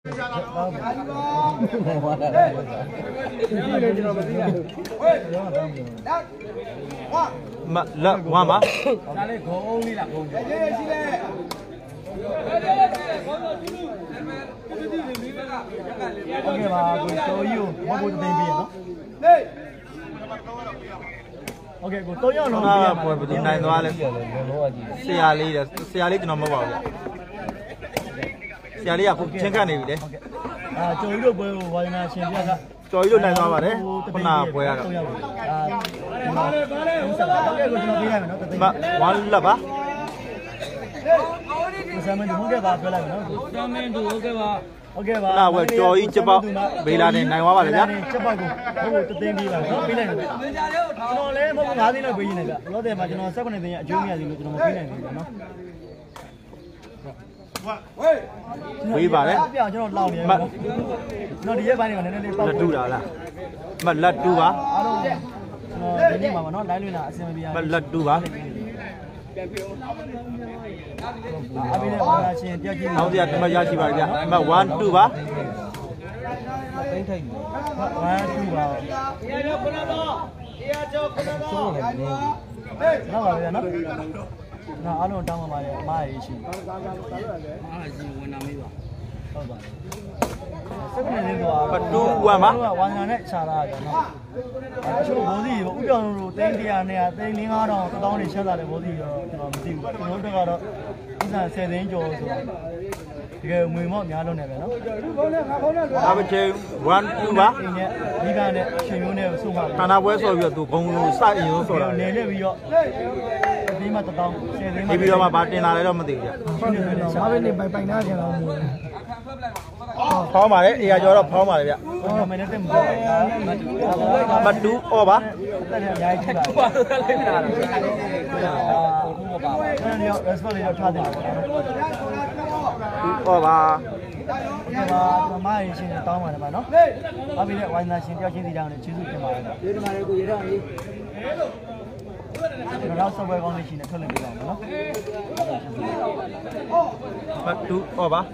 mà lợn hoa mà ok mà tôi yêu mà tôi tên biển đó ok của tôi nhớ nó bây giờ này nó lên xe ali nó mới vào xe ali à cũng trên cái này đấy cho ý đồ bơi vào nhà trên kia cả cho ý đồ này nó vào đấy con nào bơi à mà hoàn lập á Samen tu mungkin apa lah, no? Samen tu okay ba. Nah, we joy cepat bila ni naik apa lagi? Cepat tu, aku tertinggi lah. No, bila ni. Kalau le, mau ngadi nak beli ni tak? Kalau deh macam mana? Saya pun ni jom ni ada tu, mau beli ni, no? Beli ba le? Biar jangan lau ni. No, dia bani mana ni? Ladu dah lah. Mat ladu ba? No, ini mama no, lain mana? Asyik biar. Mat ladu ba? Abi ni mana sih? Tahu dia cuma jadi baca. Mat 1 2 ba? 1 2 ba. Nama dia no? Nah, anu tahu mana? Mai isi. Batu gua mah. Warna ni cara aja. Cuma bodi, udah nuru tinggi ni, tinggi orang, tahun ni cara le bodi, cuma mesti. Kalau tu kalau kita sedang jual tu, dia mui ni ada ni no. Apa cek 1 2 ba? Ni kan ni, sini ni semua. Tanah buat soal tu, kau sah ini soal. Ni biar. Ni mah tahu. Ni biar mah batin ada tu mesti. Siapa ni baik-baik ni aja lah. Pháo mà đấy, thì cho nó pháo mà đấy ạ. Bắt đú o bá. O bá. Mai xin tao mà nó. Bây giờ quay ra xin theo xin thì đang để chữ cái mà. Nó sau quay con này xin thôi lên cái nó. Bắt đú o bá.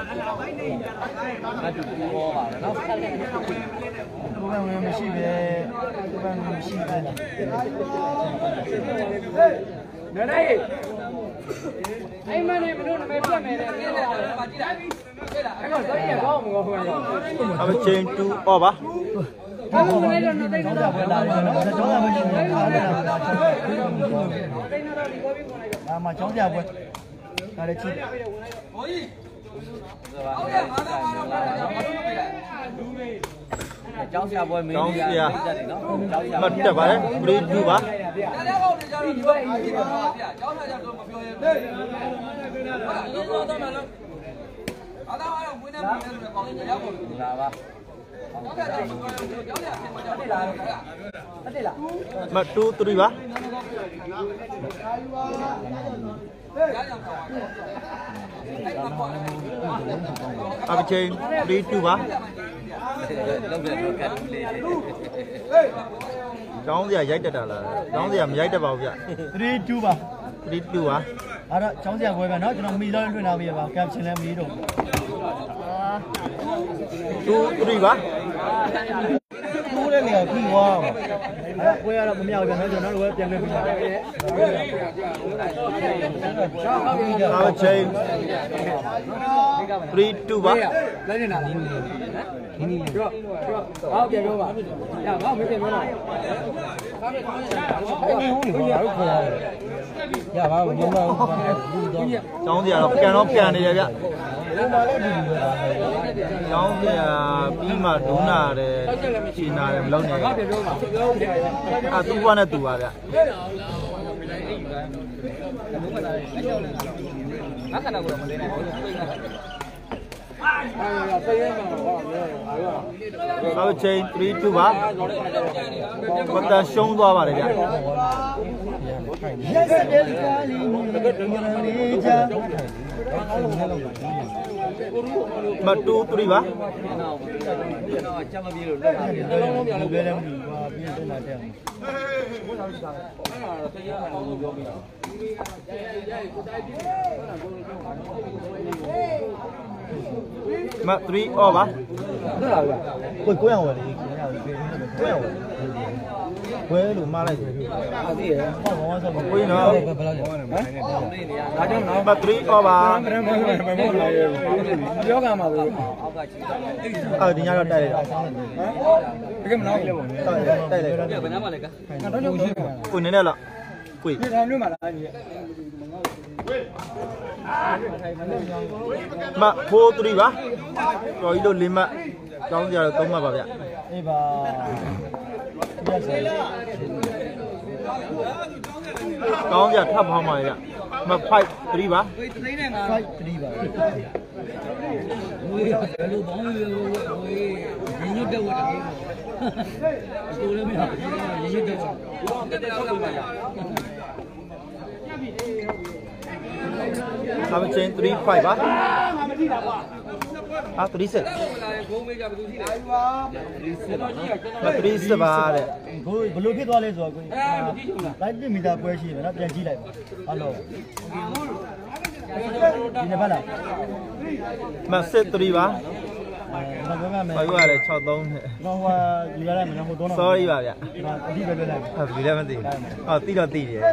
Cô bạn mình xin về, cô bạn mình xin về. Nữa đây. Anh mà này mình luôn mấy bữa này này. Anh còn tới giờ có một người rồi. Ở trên tu o bá. Mà cháu già vừa ở đây chị cháu già vừa mình mật chả phải đấy đi du bá mà tu đi bá ở trên đi tu bá cháu gì giấy được là cháu gì làm giấy được vào vậy đi tu bá à đó cháu gì ngồi vào nó cho nó mi lên rồi nào bây giờ vào kem trên em mi đồ tu đi bá tu lên này không wow quay ra một mèo cho nó rồi tiền lên trên 3 2 1 lấy này nào chưa áo tiền đâu mà ya áo mấy tiền đâu này ya vào nhưng mà cháu gì nó kèn đi vậy cháu thì bí mà đúng là để chỉ là lâu này à tu quan là tu à đấy sau trên 3 2 3 con ta sông qua vào đấy mà tu 3 ba မှ3 over ကိုကိုရအောင်လေကိုရအောင်ဝဲလို့မှားလိုက်တယ်ဟုတ်ပြီဟောဘောဆက်ကိုနော်ဘယ်လောက်လဲဟမ်ဒါကြောင့်နော်မှ3 over ပြောကမှာပဲဒီညတော့တိုက်လိုက်တာဟမ်တကယ်မလားတိုက်လိုက်ဘယ်နားမှာလဲကကိုနည်းနည်းလောက်ကိုဒီတိုင်းလို့မှာလားညီမှ4 3ပါတော်ကြီးတို့4မှတ်ကျောင်းကြတော့3မှတ်ပါဗျအေးပါကောင်းကြထပ်ဖောင်းပါလေဗျမှ5 3ပါ 5 3ပါဘယ်လိုဘောင်းလဲရင်းညွတ်တော့တယ်ကိုလည်းမရရင်းညွတ်တော့အမချင်း3 5ပါ3 set ဘုံမေးကြဘယ်သူရှိလဲ 3 set ပါတဲ့ကိုဘယ်လိုဖြစ်သွားလဲဆိုတော့ကိုလိုက်1မီတာပွဲရှိတယ်နော်ပြန်ကြည့်လိုက်ပါဟယ်လိုဒီနေ့ပါလားမဆက်3ပါဘာပြောရမလဲဘာပြောရလဲ63နဲ့တော့ဟိုယူရလိုက်မယ်နော်ဟိုတော့ sorry ပါဗျအတိပဲလွတ်လိုက်ဟုတ်ပြီလည်းမသိဘူးဟောတိတော့တိတယ်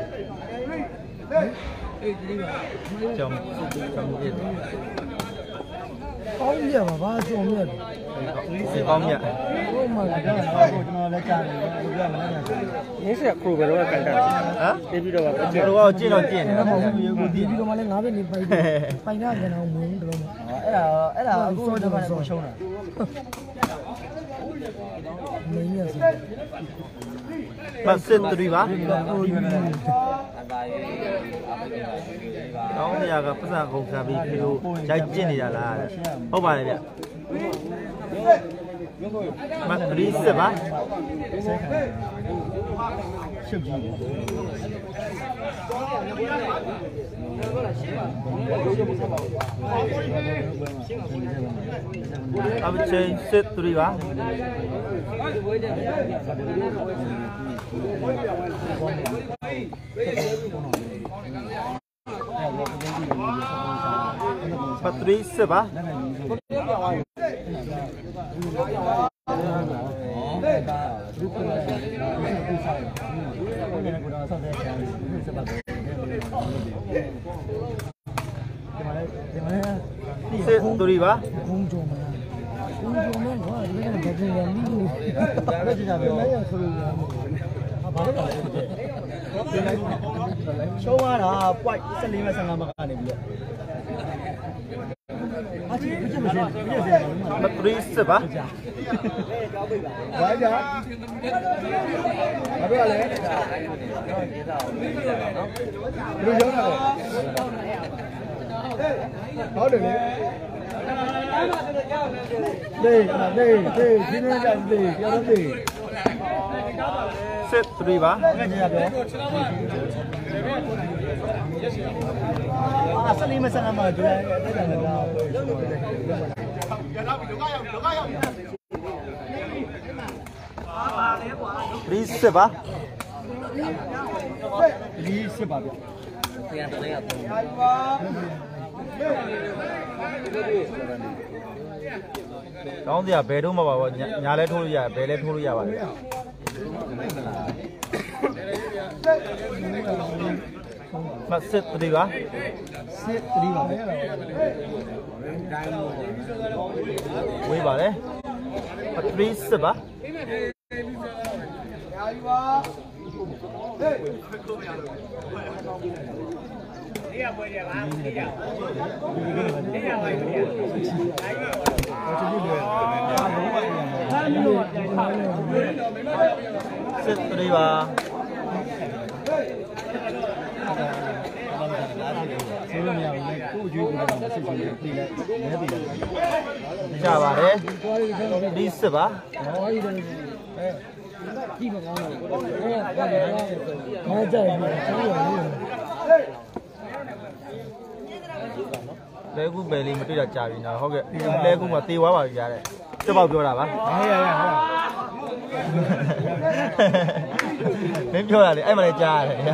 အေးဒီပါကျောင်းပြည့်ကောင်းရပါဘာကြုံရလဲကောင်းမြတ်ဟိုမှာတော့ကျွန်တော်လည်းကြားတယ်ဘယ်လိုမှမလုပ်နိုင်ဘူးရင်းဆက်ခရိုဘယ်တော့ကန်တာဟမ်ပြီးပြီးတော့ပါကျွန်တော်ကကျင့်တော့ကျင့်တယ်မဟုတ်ဘူးရေကိုဒီပြီးတော့မှလည်း9ဘက်နေပိုင်ပိုင်ရကြအောင်မဝင်ဘူးတော့အဲ့ဒါအခုတော့မှလည်းရှုံးတာမင်းရစီမစစ်3ပါကောင်းတရားကပတ်စံကုန်စားပြီးဒီလိုရိုက်ကျင့်နေတာလားဟုတ်ပါတယ်ဗျမ3 set ပါရှုပ်ကြည့်အမချင်းစစ်3ပါ3 set ပါစစ်3ပါဘုံကြုံမလားဘုံကြုံမဲ့ကွာဒီကနေ့ဘယ်လိုလဲမိလို့ဒါပဲကြည့်တာပဲလည်းရဆိုလို့ဘာလို့လဲရှုံးရတာ point 14မဲ့15မှာကနေပြီးတော့အချစ်ပြစ်မစင်းပြစ်စင်းမ3 set ပါဘာကြဘာပြောလဲဘယ်လိုရောတာလဲဟုတ်တယ်လေဒီနေ့ကဒီပြောတော့ဒီစစ်3ပါငါကြည့်ရပြော14မစမ်းမှာဒီလိုက်အဲ့ဒါလည်းတော့ 3 set ပါ 3 set ပါဗျပြန်တည်းကောင်းစရာဘယ်တော့မှပါဘောညာလဲထိုးလို့ရဘယ်လဲထိုးလို့ရပါလဲမစစ်3ပါစစ်3ပါပဲဝေးပါလေ3 set ပါနေရပွဲရပါနေရနေရပါနေရစစ်3ပါဆိုလို့မရဘူးကိုအကျွေးကိုစစ်စစ်ပြေးလိုက်နဲပြေးလိုက်ကြပါတယ်ဒီစစ်ပါဟောဒီတယ်ကြည့်မကောင်းတော့ဘာကြိုက်လဲကျောင်းရလို့လဲကူပဲလေးမတွေ့တာကြာပြီနော်ဟုတ်ကဲ့လဲကူမှာတေးသွားပါပြီကြားတဲ့တက်ပေါက်ပြောတာပါဟဲ့ရရဟုတ်မင်းပြောတာလေအဲ့မှလည်းကြားရတယ်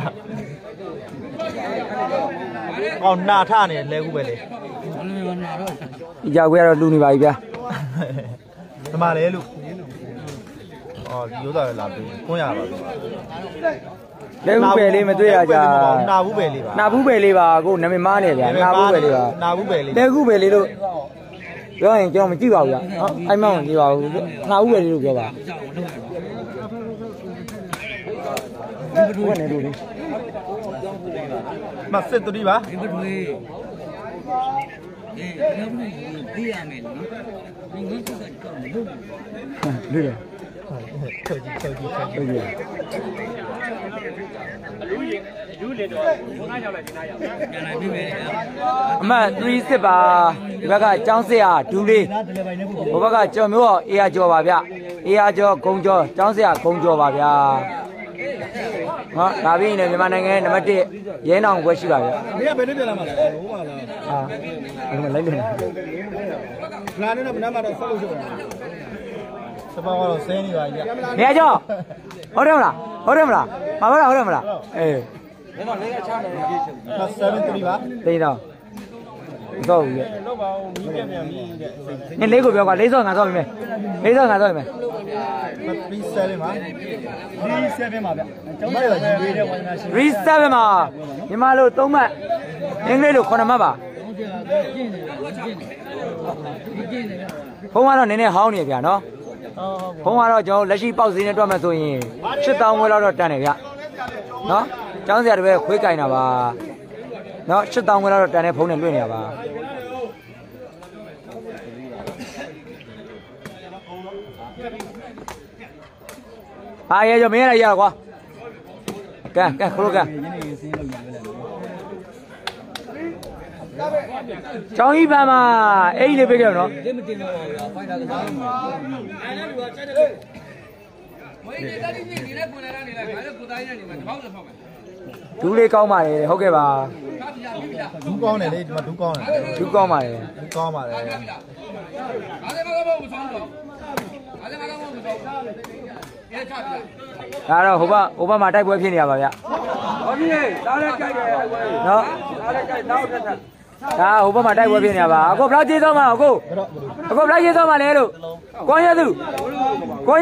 ဟောနာထနေလဲကူပဲလေဘယ်လိုနာတော့ဒီကြောက်ခွဲကတော့လူနေပါပြီဗျာဒီမှာလေလို့အော်ဒီရိုးသားလာပြီကွန်းရပါပြီလက်ဦးပဲလေးမတွေ့ရကြနာဘူးပဲလေးပါနာဘူးပဲလေးပါကိုနာမည်မားနေဗျာနာဘူးပဲလေးပါနာဘူးပဲလေးလက်ဦးပဲလေးလို့ပြောရင်ကျွန်တော်မကြည့်ပါဘူးဗျာအဲ့မောင်ကြည့်ပါဘူးနာဘူးပဲလေးလို့ပြောပါဘူးကနေလို့လေမစစ်တူဒီပါဒီဘက်တွေဒီရမယ်နော်ဒီငါကကောင်းလို့လေလေချုပ်ကြီးချုပ်ကြီးချုပ်ကြီးဟုတ်ပြီလူလေတော့ငါရောက်လိုက်ဒီနာရောက်ပြန်လာပြီပဲအမှတ်3စစ်ပါဒီဘက်ကကျောင်းစစ်ရဒူးလေးဒါတလည်းပိုင်နေဖို့ဟိုဘက်ကကျော်မျိုးတော့အေးရကျော်ပါဗျအေးရကျော်ဂုံကျော်ကျောင်းစစ်ရဂုံကျော်ပါဗျာဟောဒါပြီးရင်မြန်မာနိုင်ငံနံပါတ်1ရဲနောင်ဘွဲရှိပါဗျာမင်းကဘယ်လိုပြန်လာမှာလဲဟိုပါလားဟာအဲ့မှာလိုက်လို့ငါနဲ့တော့မနာမတော့ဆက်လို့ရှိတယ်စပောကတော့ဆင်းနေပါကြီးနေကျော်ဟုတ်တယ်မလားဟုတ်တယ်မလားမှာပါလားဟုတ်တယ်မလားအေးမ73ပါသိတော့တော့ဘူးရဲ့လောက်ပါဦးမီးပြန်ပြန်မီးတဲ့စိတ်နင်လေးကိုပြောကွာလေးစောငါစောပြီမယ်လေးစောငါစောပြီမယ် 37ပါဒီ7ပါဗျကျောင်းရရေးတဲ့ဝါသနာရှင် reset မှာမြန်မာလို3မှတ်အင်္ဂလိပ်လို9မှတ်ပါဖုန်းကတော့နည်းနည်းဟောင်းနေဗျာနော်ဖုန်းကတော့ကျွန်တော်လက်ရှိပေါက်စင်းနဲ့တွက်မှဆိုရင်8000ဝယ်လောက်တော့တန်တယ်ဗျနော်ကျောင်းစရာတပည့်ခွေးကင်တာပါနော်8000ဝယ်လောက်တော့တန်တဲ့ဖုန်းနဲ့လွှင့်နေတာပါအားရကြမင်းရရကွာကဲခလို့ကဲကျောင်းကြီးပန်းမှာအဲ့ဒီလေးပေးကြနော်တင်မတင်တော့ဖိုင်တာကစားအဲ့ဒါကကြိုက်တယ်မင်းဒီတတိကြီးနေတဲ့ခွန်လာနေလိုက်ငါလည်းကိုသားရင်းနေမှာတပေါက်လည်းဖောက်မယ်ဒူးလေးကောင်းပါလေဟုတ်ကဲ့ပါဒူးကောင်းတယ်လေဒီမှာဒူးကောင်းတယ်ဒူးကောင်းပါလေဒူးကောင်းပါတယ်ဒါတော့ဟိုဘက်မှာတိုက်ပွဲဖြစ်နေရပါဗျဟုတ်ပြီဒါလည်းကြိုက်တယ်နော်ဒါလည်းကြိုက်နောက်ထပ်ဒါဟိုဘက်မှာတိုက်ပွဲဖြစ်နေရပါအခုဘလောက်ကျေးသောမှာအခုဘလောက်ကျေးသောမှာလဲလို့ကောင်းရသူဒါ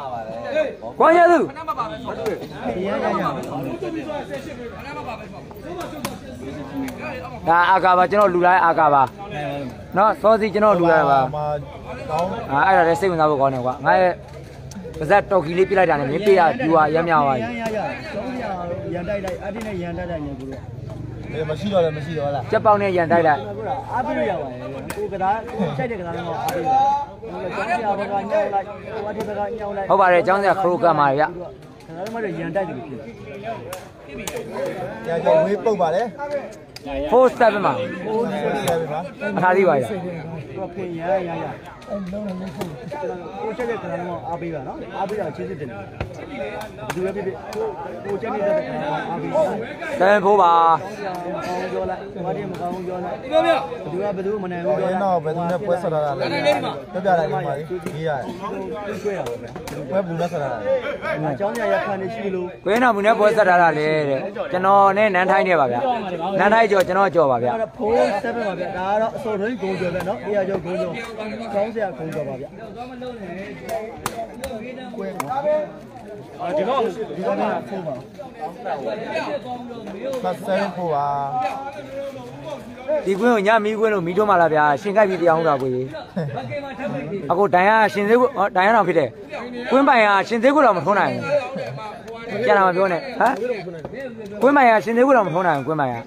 အာကာပါကျွန်တော်လူလိုက်အာကာပါနော်စောစီကျွန်တော်လူလိုက်ပါမှာကောင်းအဲ့ဒါလည်းစိတ်ဝင်စားဖို့ကောင်းတယ်ကွာငါရဲ့ပါဇက်တော်ကီလေးပြလိုက်တာနဲ့မင်းပေးရပြူဟာရမ်းမြောက်သွားပြီကျောင်းရရန်တိုက်လိုက်အတင်းနဲ့ရန်တိုက်လိုက်နေကူလို့လေမရှိတော့လည်းမရှိတော့လားကြက်ပေါက်နဲ့ရန်တိုက်လိုက်ဟုတ်လားအားပေးရပါတယ်ကိုကစားကြိုက်တဲ့ကစားတော့အားပေးတယ်ကျောင်းရဘက်ကညှောက်လိုက်ဟိုအတိဘက်ကညှောက်လိုက်ဟုတ်ပါတယ်ကျောင်းစရာခရိုးကတ်ပါဗျဒါတော့မှရန်တိုက်တယ်ဖြစ်ကြာကြာဝေးပုတ်ပါလေ 4 step မှာ 47ပါအထားသေးပါဗျတော့ဖင်ရအဲ့လုံးလုံးဖုန်းကိုချက်တဲ့ကစားတော့အားပေးပါနော်အားပေးတာချင်းစစ်တယ်ဒီပဲဖြစ်ကိုချက်နေတဲ့ကစားတော့အားပေးတန်ဖိုးပါကောင်းပြောလိုက်ဘာဒီမကောင်းပြောလိုက်ဘယ်သူမနိုင်ဘူးပြောဘယ်လိုက်တော့ဘယ်သူနဲ့ပွဲဆက်တာလဲပြပြလိုက်ပါပါရေးရတယ်တွေ့ရပါပဲပွဲဘူးနဲ့ဆက်တာလဲအကြောင်းရရခံနေရှိလို့ကွင်းတော်မူနဲ့ပွဲဆက်ထားတာလေတဲ့ကျွန်တော်နဲ့နန်းထိုင်းနေပါဗျနန်းထိုင်းကြော်ကျွန်တော်ကြော်ပါဗျအဲ့ဒါဖိုး7ပါဗျဒါကတော့အစော်တိုင်းဂုံကျော်ပဲနော်တရားကျော်ဂုံကျော်ကောင်းစရာဂုံကျော်ပါဗျဒီတော့ဖိုးပါ 7ဖို့ပါဒီကွင်းကိုညမီးကွင်းလို့မီးထွန်းပါလားဗျာရှင်ခိုက်ပြီးတရားဟုတ်တာကိုကြီးအခုဒိုင်ရရှင်သေးကိုဒိုင်ရတော်ဖြစ်တယ်ကွင်းပိုင်ကရှင်သေးကိုတော့မထွန်းနိုင်ဘူးကျန်တာမပြောနဲ့ဟမ်ကွင်းပိုင်ကရှင်သေးကိုတော့မထွန်းနိုင်ဘူးကွင်းပိုင်က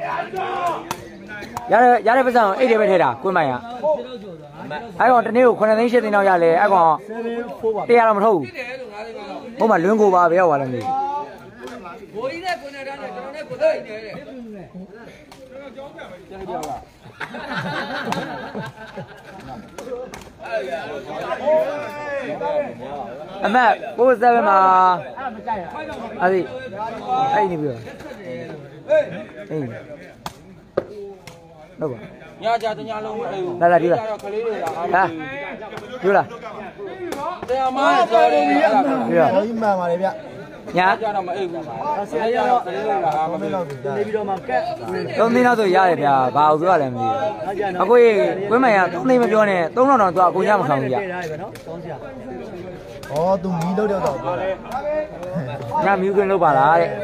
ရတဲ့ပတ်စံအိတ်တွေပဲထဲတာကွင်းပိုင်ကအဲ့ကောင်တနေ့ကို9သိန်း10သိန်းလောက်ရလေအဲ့ကောင် 7ဖိုးပါတရားတော့မထုတ်ဘူးဟိုမှာလွင်းကိုပါဘယ်ရောက်ပါလဲမသိဘိုးကြီးနဲ့ကိုနေတန်းနဲ့ကျွန်တော်နဲ့ကိုသားနေတယ်အမတ်67မှာအဲ့ဒီအဲ့ဒီပြောအေးဟုတ်ပါညကြတညလုံးမအေးဘူးလာဒီလားကလေးတွေလားအားဟာဒီလားတရားမနဲ့ကြော်တယ်ဒီလားတော်ကြီးမှန်ပါလေဗျညာဆရာကြီးကတော့နေပြီးတော့မှကက် 3သိန်းလောက်ဆိုရတယ်ဗျာဘာလို့ပြောရလဲမသိဘူးအခုကွင်းမှန်က3သိန်းမပြောနဲ့3000တောင်သူအကုန်ရမခံဘူးဗျာထားရပဲနော်တောင်းစရာဩသူမီးလောက်တော့ပြောတယ်ညမြူးခွင်းလုပ်ပါလားတဲ့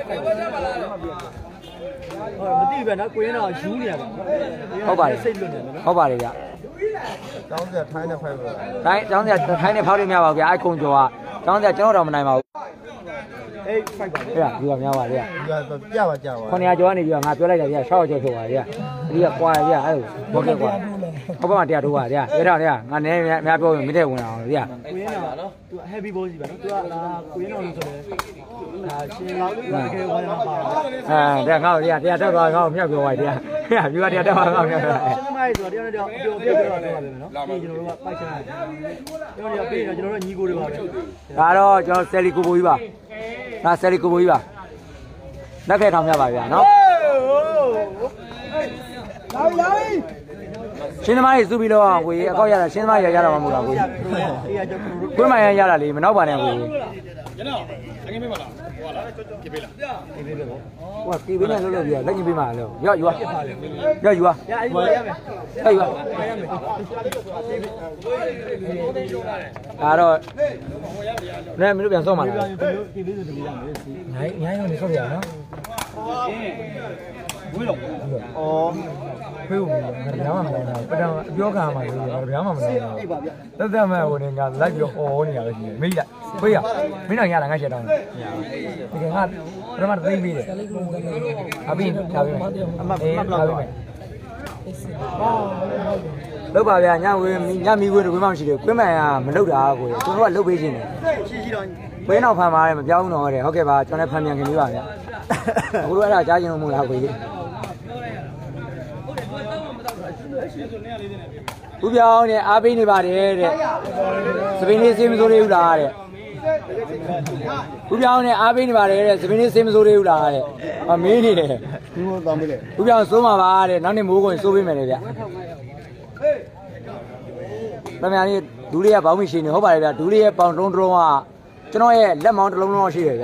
ဟောမသိပဲနော်ကိုရင်းတော့ယူနေရပါဟုတ်ပါတယ်စိတ်လွတ်နေတယ်နော်ဟုတ်ပါတယ်ဗျာတောင်းစရာထိုင်းနဲ့ဖိုက်ပါတိုင်းကျောင်းစရာထိုင်းနေဖောက်လို့မရပါဘူးဗျာအကုန်ကျော်ကကျောင်းစရာကျွန်တော်တော့မနိုင်ပါဘူးအေးဖိုက်ပါလေအဲ့ဒါဒီကများပါလေဗျာဒီကပြပါကြပါ 900ကျော်ကနေပြီးတော့ငါပြောလိုက်တယ်ဗျာ600ကျော်ဆိုပါဗျာဒီကကွာဗျာအဲ့လိုဘောကကွာဟုတ်ပါမတရားထိုးပါဗျာအဲ့ဒါလေငါနည်းများပြောရင်မိတဲ့ဝင်အောင်ဗျာကိုရင်းတော့နော်သူ heavy ball ကြီးပဲနော်သူကကိုရင်းတော်လို့ဆိုတယ်ဒါရှင်လောက်တကယ်ဝါရမှာပါအဲတာဒါငါ့ကိုတရားတက်သွားငါ့ကိုမြောက်ပြောပါတရားပြူကတရားတက်သွားငါ့ကိုမြောက်ပြောရှင်းသမားကြီးဆိုတော့တယောက်နဲ့တယောက်အပြောပြောတော့ပါပဲနော်ပြီးကျွန်တော်တို့ကပိုက်ချင်တယ်ကျွန်တော်တို့ပြီးတော့ကျွန်တော်တို့ညီကိုတွေပါပဲဒါတော့ကျွန်တော်ဆယ်လီကိုဘိုကြီးပါဒါဆယ်လီကိုဘိုကြီးပါလက်ဖက်ထောင်ပြပါဗျာနော်ရှင်းသမားကြီးစုပြီးတော့ကိုကြီးအကောက်ရတာရှင်းသမားရရတာမှမဟုတ်လားကိုကြီးအေးရကျွန်တော်တို့ကွင်းမှန်ရတာလေမနောက်ပါနဲ့ကိုကြီးကျွန်တော်အငင်းမေးပါလားဟိုလားကြည့်ပေးလားအေးပေးပဲပေါ့ဟိုကကေဘင်းနဲ့လှုပ်လို့ပြလက်ညှိပေးမှာလို့ရော့ယူပါရော့ယူပါရအဲ့ဒီရမယ်ဟဲ့ယူပါဒါတော့နဲ့မင်းတို့ပြန်ဆော့မှာလားဒီလိုဒီလေးဆိုဒီလေးရမယ်စီနိုင်ရုံနေဆော့ပြရနော်ဝေးတော့ဩဖေးဖို့မရဘူးငါတရားမှမနိုင်ဘူးပထမအပြောခံမှာလို့ငါတရားမှမနိုင်ဘူးအေးပါဗျသက်သက်မဲ့ဟိုနေကလိုက်ပြီးအော်နေရပဲရှိတယ်မေးလိုက်ဖေးရမင်းတော့ရတာငါချက်တော့ဒီကငါပထမသိပြီးတယ်အပြီးဒါပဲအမတ်လောက်ပါလောက်ပါဗျာညဝေးညမီးဝေးတွေဝေးမှမရှိတယ်ကွင်းမှန်ကမလောက်တာကိုကျွန်တော်ကလုတ်ပေးခြင်းတယ်ရှိရှိတော့ဝေးနောက်ဖန်ပါတယ်မပြောင်းတော့တဲ့ဟုတ်ကဲ့ပါကျွန်တော်လည်းဖန်ပြန်ခင်လေးပါဗျာအခုတော့အဲ့ဒါကြားခြင်းလို့မဟုတ်လားကိုကြီးဦးပြောင်းနဲ့အားပေးနေပါတယ်တဲ့စပင်းလေးစေးမစိုးသေးဘူးလားတဲ့ဦးပြောင်းနဲ့အားပေးနေပါတယ်တဲ့စပင်းလေးစေးမစိုးသေးဘူးလားတဲ့မင်းနေတယ်ဒီလိုတောင်းပေးလေဦးပြောင်းစိုးမှာပါတဲ့နောက်နေ့မိုးကုန်စိုးပေးမယ်လေဗျတမန်ကြီးဒူးလေးကဘောင်းမရှိနေဟုတ်ပါတယ်ဗျဒူးလေးရဲ့ပေါင်တုံးတုံးကကျွန်တော်ရဲ့လက်မောင်းတစ်လုံးလုံးရှိတယ်ဗျ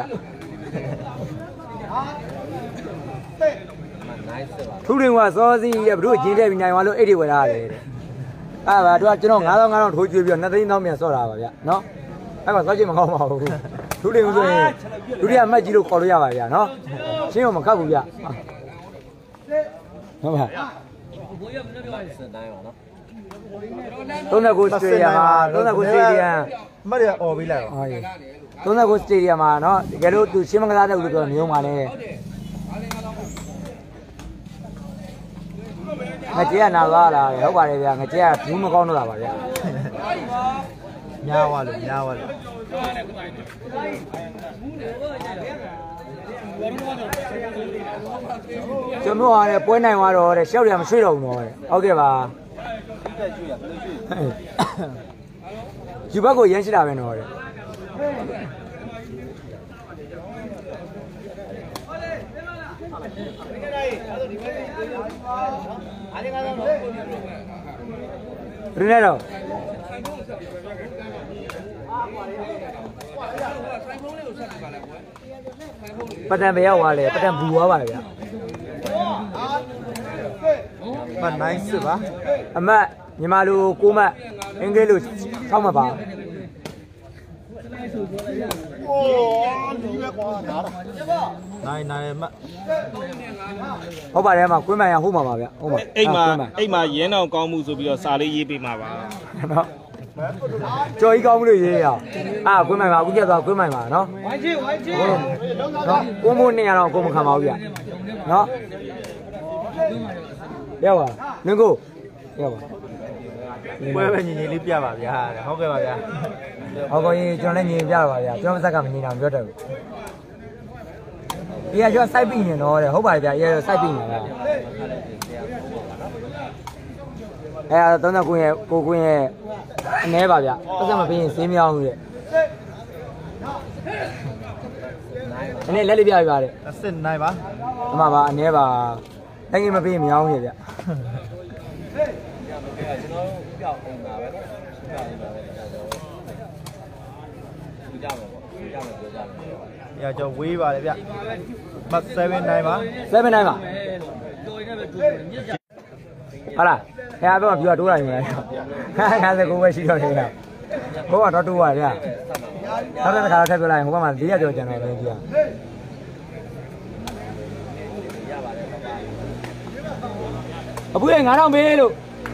ထူးရင်ကစောစီးဘတို့ကျင်းတဲ့ပြီးနိုင်သွားလို့အိတ်တွေဝယ်ထားရတယ်တဲ့အဲ့ဒါတို့ကကျွန်တော်9000ထိုးကျွေးပြီးတော့2သိန်းတောင်းပြန်ဆော့တာပါဗျနော်အဲ့ကစောချင်မကောင်းပါဘူးထူးရင်ဆိုရင်ဒုတိယမတ်ကြီးလို့ခေါ်လို့ရပါဗျာနော်ရှင်းအောင်မခတ်ဘူးဗျဟုတ်ပါ39စတေဒီယမ်မှာ39စတေဒီယမ်မတ်ရអော်ပေးလိုက်အောင်ဟုတ်39စတေဒီယမ်မှာနော်တကယ်လို့သူရှင်းမကစားတဲ့ဦးလို့ပြောနေုံပါလေငကြဲကနာသွားလာတယ်ဟုတ်ပါတယ်ဗျာငကြဲကဘူးမကောင်းတော့တာပါဗျာညားသွားလို့ညားသွားလို့ကျွန်တော်ကလည်းပွဲနိုင်သွားတော့တဲ့ရှောက်ရမရွှေ့တော့ဘူးတော့တဲ့ဟုတ်ကဲ့ပါယူဘက်ကိုရမ်းရှိတာပဲတော့တဲ့ရင်းနေတော့ပတံပဲရောက်သွားလေပတံဘူသွားပါလေဗျာမတ်နိုင်စစ်ပါအမတ်ညီမလို6မှတ်အင်္ဂလိပ်လို6မှတ်ပါနိုင်မတ်ဟုတ်ပါတယ်မှာကွင်းမှန်ရဟုတ်မှာပါဗျဟုတ်မှာအိမ်မှာရင်းအောင်ကောင်းမှုဆိုပြီးတော့စာလေးရေးပေးမှာပါနော်ကြော်ကြီးကောင်းမှုလို့ရေးရအောင်ကွင်းမှန်ပါအခုကျသွားကွင်းမှန်ပါနော်ဝိုင်းချင်းနော်ကိုမိုးနေရတော့ကိုမခံပါဘူးဗျနော်ရောက်ပါနင်ကိုရောက်ပါပွဲပဲညီညီလေးပြပါဗျာဟုတ်ကဲ့ပါဗျာဟုတ်ကောကြီးကျွန်တော်လည်းညီပြတော့ပါဗျကျွန်တော်စက်ကမညီအောင်ပြောတတ်ဘူးဒီကကျွန်တော်စိုက်ပြီးနေတော့တဲ့ဟုတ်ပါတယ်ဗျရဲစိုက်ပြီးနေလား39ရဲ့ကိုကွင်းရဲ့အနှဲပါဗျပတ်သက်မပြီးရင်ဈေးမရောက်ဘူးတဲ့အနေလက်လေးပြပြပါတယ်အစစ်နိုင်ပါအမှပါအနှဲပါလက်ကြီးမပြီးမရောက်ဘူးဗျရကြောဝေးပါတယ်ဗျမတ်79ပါ 79ပါဟုတ်လားခင်ဗျားပြောပြောတိုးလိုက်မယ်59ပဲရှိတော့တယ်ဘိုးကတော့တိုးပါဗျာနောက်တစ်ခါထပ်ပြောလိုက်ဟိုဘက်မှာ400ကျော်ကျန်တော့တယ်ကြည့်အခုလည်း9000ပေးလို့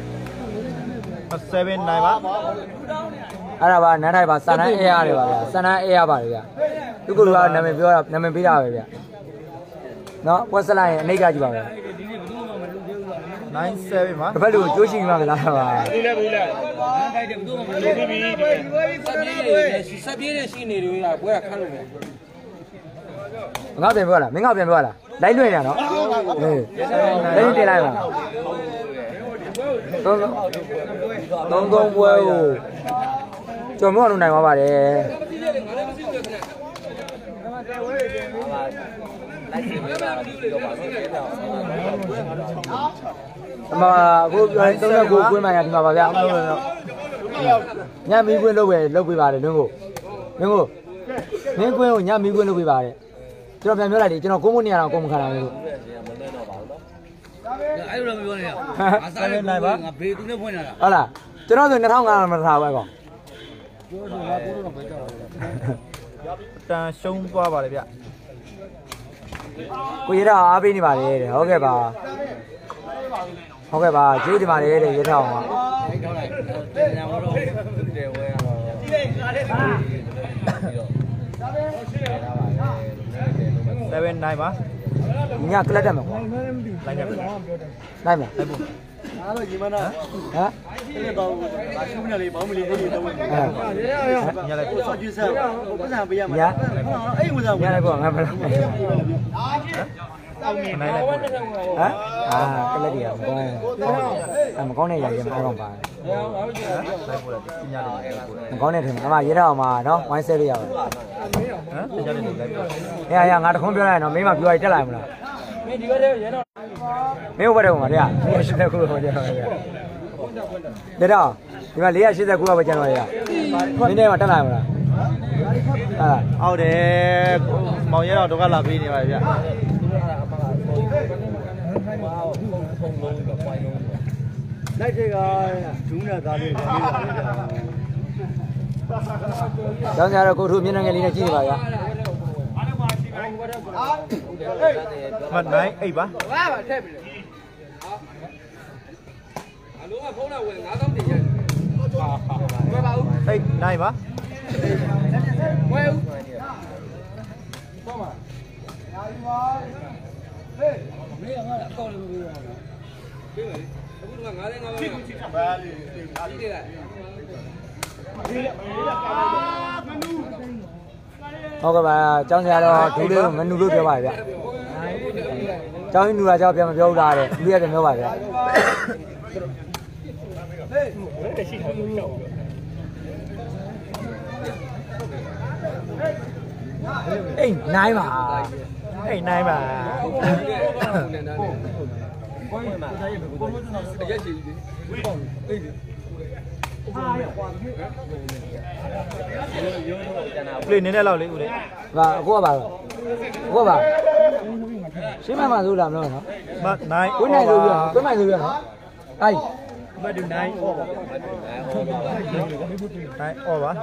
79ပါအဲ့ဒါပါနန်းထိုင်ပါစံတန်းအေးရတယ်ပါဗျာစံတန်းအေးရပါတယ်ဗျာသူကလူကနာမည်ပြောတာနာမည်ပေးတာပဲဗျာနော်ပွဲစလိုက်ရင်အနှိတ်ကကြည့်ပါဗျာ 97ပါဘယ်လိုကြိုးရှိမှမလားပါဘူးလေနန်းထိုင်တယ်ဘယ်သူမှမလုပ်ဘူးဆက်ပြေးနေရှိနေတယ်ပွဲကခန်းလို့ပဲငါပြန်ပြောလားမင်းငါပြန်ပြောလားလိုက်လွှင့်ရနော်ဟေးလိုက်တင်လိုက်ပါသုံးပွဲကိုကျော်မောင်းနိုင်သွားပါတယ်အမအခု39ကွင်းမှန်ရဒီမှာပါဗျာညမီးကွင်းလုပ်ပေးပါတယ်လင်းကိုမင်းကွင်းကိုညမီးကွင်းလုပ်ပေးပါတယ်ကျွန်တော်ပြန်ပြောလိုက်လေကျွန်တော်ကိုမိုးနေရအောင်ကိုမခါတာလို့အဲ့လိုမပြောနဲ့ငါစားနေနိုင်ပါငါဘေးသူနဲ့ဖွင့်လာတာဟုတ်လားကျွန်တော်ဆို2500မထားပဲကောင်တန်ရှုံးသွားပါတယ်ဗျကိုရတော့အားပေးနေပါလေတဲ့ဟုတ်ကဲ့ပါကျေးဇူးတင်ပါတယ်တဲ့ရထားအောင်ပါ 79ပါညကလတ်တယ်မကွာလိုက်နေပြီနိုင်မလားအားတော့ညီမနာဟမ်အဲ့တော့အရှုံးနေလေဘောင်းမလီလေးတွေတော့ဝင်ညလိုက်ဆော့ကျွေးဆက်ပတ်စံပေးရမှာအဲ့ဝင်စားညလိုက်ပေါ့ငါမလားနိုင်လိုက်ဟမ်ကလတ်ကြီးမကောင်းတဲ့ຢာကြီးမကောင်းတော့ပါလိုက်ပို့လိုက်ညလိုက်မကောင်းတဲ့ထင်မှာရထားအောင်မှာနော်ဝိုင်းဆဲလို့ရပါတယ်ဟမ်ညလိုက်လိုက်ရငါတခွန်းပြောလိုက်နော်မင်းမပြောရတက်လိုက်မလားမင်းဒီဘက်ထဲရဲတော့မင်းဘက်ထဲမှာတရား89ခုဟောကြတော့ရတော့ဒီမှာ489ခုပဲကျန်တော့ရမင်းထဲမှာတက်လိုက်မလားအောက်တယ်မောင်ရဲတော့ဒုက္ခလာပေးနေပါဗျလိုက်တဲ့ကဒူးနဲ့သားလေးကျောင်းသားတော့ကိုထုမျက်နှာငယ်လေးနဲ့ကြည့်နေပါဗျာမတ်နိုင်8ပါပါထည့်ပြီအလုံးကဖုန်းနဲ့ဝင်9000တင်ရတယ်ဝယ်ပါဦး 9ပါဝယ်ဦးမင်းကငါအကောင့်လေးပေးရအောင်ပေးမယ်အခုက95ပါကြည့်လိုက်ဟုတ်ကဲ့ပါကျောင်းဆရာတော်ဒူးလေးကိုမနူလို့ပြောပါဗျာကျောင်းကြီးနူတာကြောက်ပြန်မပြောဘူးလားတဲ့ဒူးလေးကပြန်ပြောပါဗျာအေးနိုင်ပါအေးနိုင်ပါရက်ချီအေးပလေနည်းနည်းလောက်လေးဦးလေးဟာအခုကပါတော့အခုကပါရှင်းမှဆိုလားမလို့နော်မတ်နိုင်ဝင်းနိုင်လို့ပြောဝင်းနိုင်လို့ပြောနော်အိုင်မတ်နိုင်အော်ပါနိုင်အော်ပါ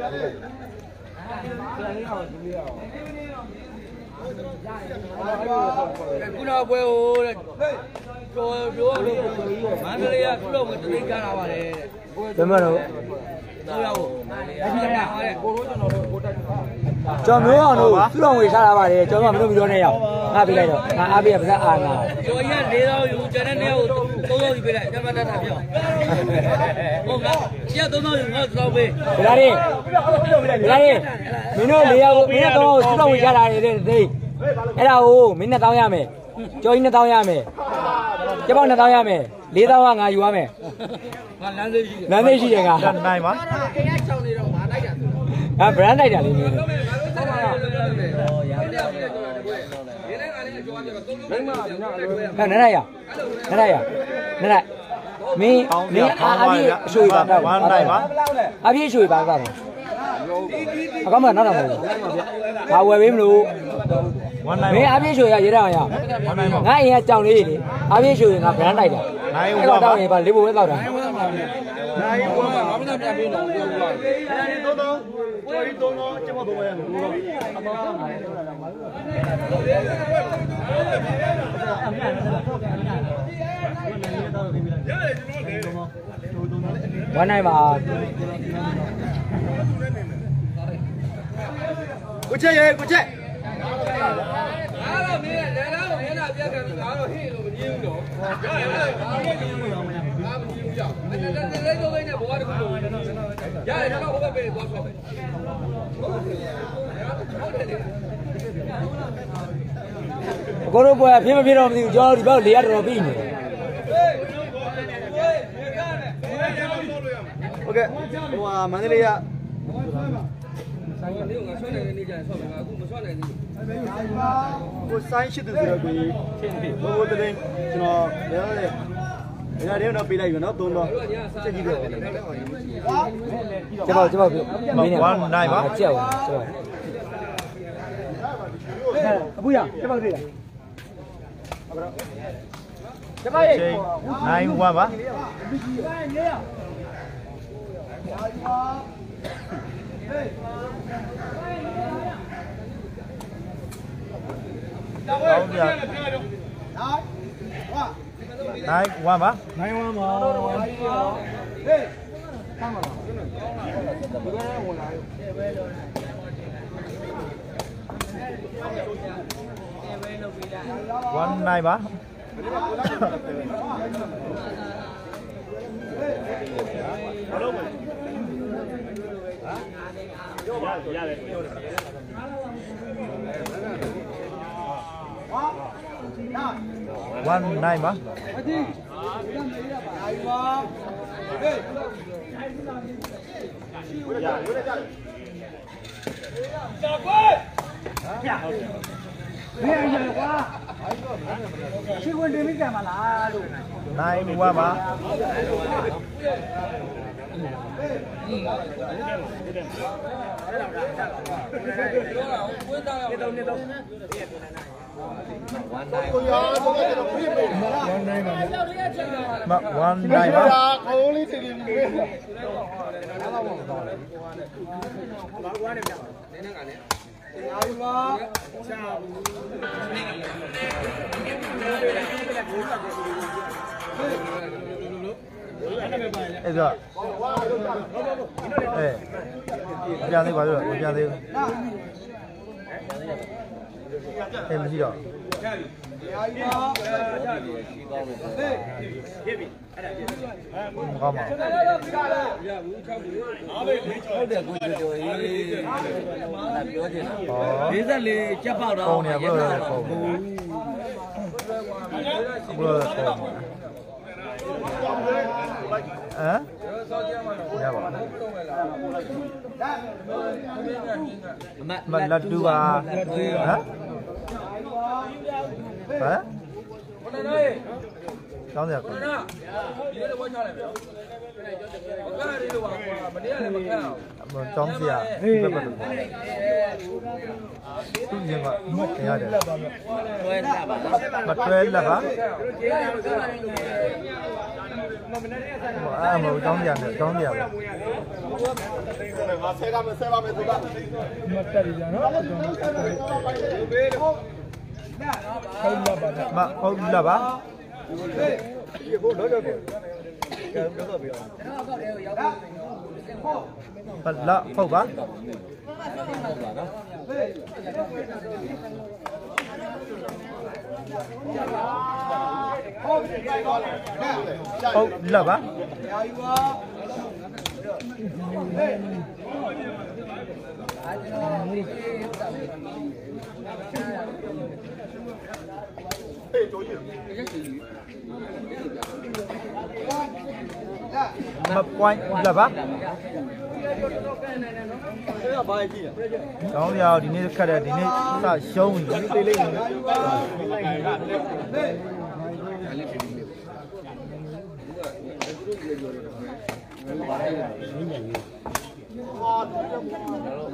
ခုနပွဲဟိုတဲ့ပြောမန္တလေးကခုတော့မတိတ်ကြတာပါလေတဲ့ဘယ်မှာတော့သူ့ရောက်အဲ့ဒီမှာဟာတဲ့ကိုတို့ကျွန်တော်တို့ကိုတက်ကျော်မျိုးအောင်တို့သူ့တော်ဝေထားတာပါတယ်ကျော်မမလို့ပြီးတော့နေရောက်ငါပေးလိုက်တော့ငါအားပေးရပါစအားငါကျော်ရ4000ယူကျန်တဲ့နေရာကို3000ယူပေးလိုက်ကျမတတ်တာပြောဟုတ်ကဲ့ရှင်း3000ယူငါ3000ပေးဒါလေးမင်းတို့400ကိုမင်းတို့3000ကိုသူ့တော်ဝေထားတာတဲ့သိအဲ့ဒါကိုမင်း2000ရမယ်ကျော်ကြီး2000ရမယ်ကျပေါက်2000ရမယ်4000ကငါယူရမယ်ငါလမ်းသေးရှိတယ်လမ်းသေးရှိတယ်ငါနိုင်ပါခရချောင်းနေတော့ငါလိုက်တာငါ brand လိုက်တာလေးမျိုးနနရမင်းအားအပြည့်အရွှေပါတော့ 1နိုင်ပါအပြည့်အရွှေပါတော့အကောင်မနောက်တော့မဟုတ်ဘာဝယ်ပေးမလို့ one night မင်းအပြည့်ရွှေရရေးတော့ရငါအိမ်ကကြောင်လေးလေအပြည့်ရွှေငါဗရန်တိုက်တာအဲ့တော့တောင်းရင်ဗာလေးဘိုးပဲတောက်တာနိုင်ဝါမှာမင်းပြန်ပြေးတော့ပြောပါအဲ့ဒါတော့ကျော်ရီတော့ကျွန်တော်တို့ရမယ်လို့အမဝမ်းနိုင်ပါကိုချက်ရဲကိုချက်အားတော့မင်းလည်းလည်းတော့မင်းလာပြတ်ကန်ငါတော့ဟင်းလို့မကြည့်ဘူးတော့ရတယ်ငါမကြည့်ဘူးကြောက်အဲ့ဒါလည်းတော့နဲ့ဘောတခုလို့ရတယ်တော့ဟိုဘက်ပဲသွားဆော့ပဲအကိုတို့ပွဲဖြည်းဖြည်းတော့မသိဘူးကျွန်တော်ဒီဘက်လေးရတော်ပြီးနေโอเคဟိုဟာမန္တလေးကဆိုင်ကနေငါဆွဲနိုင်တဲ့နေ့ကျရင်ဆော့မယ်ငါအခုမဆွဲနိုင်သေးဘူးကိုစိုင်းရှိသူဆိုတော့ကိုဘိုးတဲ့ကျွန်တော်လည်းရတယ်တော့ပေးလိုက်ပြီနော်သုံးတော့ချက်ကြည့်တယ်ကျွန်တော်ပြောမင်းနဲ့ one night ပါကြောက်ကျွန်တော်အခုရကျွန်တော်တွေ့လားကျွန်တော်ရေချိန်9 1ပါတောင်းပြနိုင်1ပါနိုင်ဝါမှာဟေးဆမ်းပါလားဒီကနေ့ဝင်လာရော 1 night ပါone night ပါရှိဝင်တင်မိကြမှာလားလို့နိုင်1ပါ one night ပါခေါင်းလေးထင်နေပြီအဲ့တော့ပြန်သေးပါလို့ပြန်သေးမရှိတော့ကောင်းပါဟုတ်တယ်ကိုကျော်ရေးပြောချင်တာ44ချက်ပေါက်တော့ပုံနေဘယ်လိုလဲပုံဘယ်လိုလဲဟမ်ရပါမလတ်တူပါဟမ်ဟမ်ကောင်းတယ်ကောင်းတယ်ဒီလိုဝှချလိုက်ပြောမကရလို့ပါကွာမနေ့ကလည်းမကအောင်တောင်းစရာဘယ်ဘက်လို့သူညကမတ်ရတယ်တွဲလက်ပါမတွဲလက်ပါမတောင်းကြတယ်တောင်းကြပါငါဆဲပါမယ်ဆိုတာမတက်ရနော်ဟုတ်လားပါဒီကိုတော့တော့ကတော့ပြောဟုတ်လားဟုတ်ပါဟုတ်လားပါမပွိုင်းလာပါကောင်းရအောင်ဒီနေ့ခက်တယ်ဒီနေ့စရှုံးပြီသေးလေး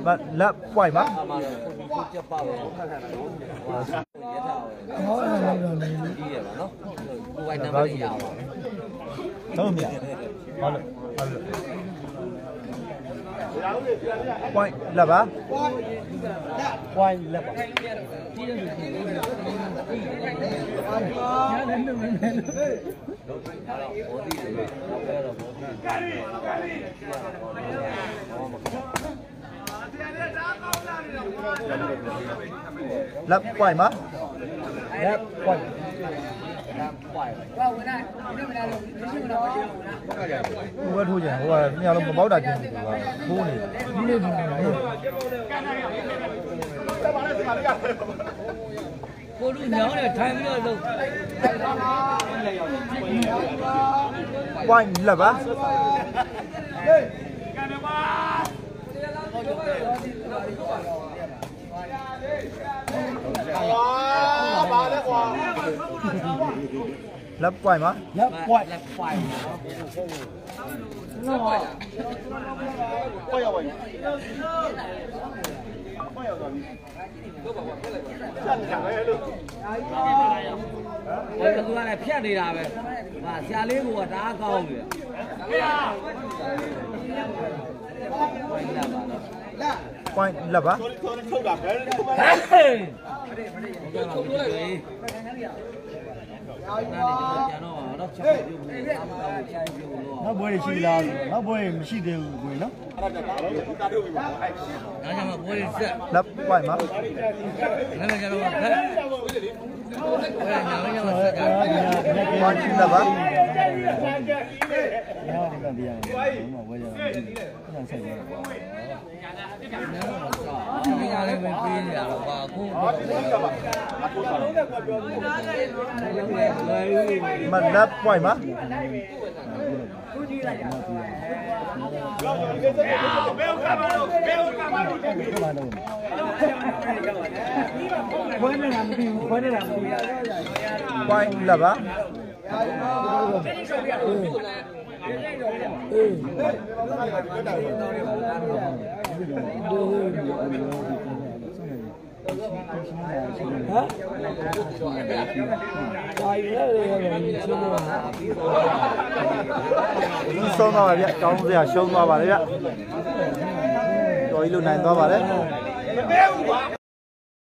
လက်ပွိုင်ပါအမှတော့ကိုချက်ပါပဲခက်ခက်တော့ရထားပဲဟောတယ်တော့လေကြီးရပါနော်ကိုဝိုင်းနံပါတ်ရပါတော့မြတ်ဟုတ်လို့ပွိုင်လက်ပါဝိုင်းလက်ပါလက်ပွိုင်ပါလက်ဝိုင်းဘယ်ထိုးကြဟိုကညလုံးမပေါက်တာကျင်းတယ်ကွာထိုးနေဒီနေ့ဒီနေ့ကိုလူညောင်းနဲ့ထိုင်ပြီးတော့လုပ်ပွိုင်လက်ပါ လက်ပွိုင်ပါလက်ဝိုင်းလက်ဖိုင် ဘယ်သူကလည်းဖြတ်နေတာပဲဟာဆရာလေးကတအားကောင်းတယ်ဝိုင်းလာပါတော့ပွိုင်လက်ပါဟေးထုတ်လို့လေနားနေကြတော့တော့ချက်ပြုတ်နေသားမတော်ကိုချိုင်းပြုတ်လို့နောက်ဘွဲရှိလားနောက်ဘွဲမရှိသေးဘူးကိုနော်ဒါကြောင့်မပွဲဆက်လက်ပွိုင်ပါလည်းကြတော့ဖက်ဘယ်ညာလည်းမဆက်ကြပွိုင်လက်ပါညာဒီကတရားဘာမှဝဲကြတာအဲ့ဒါဆက်နေတယ်ဒီကလည်းပဲပြေးနေတာတော့ပါအခုမလက်ပွိုင်ပါဘွဲနေတာမပြီးဘူးဘွဲနေတာမပြီးဘူးပွိုင်လက်ပါ ဆုံးသွားပါဗျတောင်းစရာရှုံးသွားပါလေဗျတော်ကြီးလို့နိုင်သွားပါလေ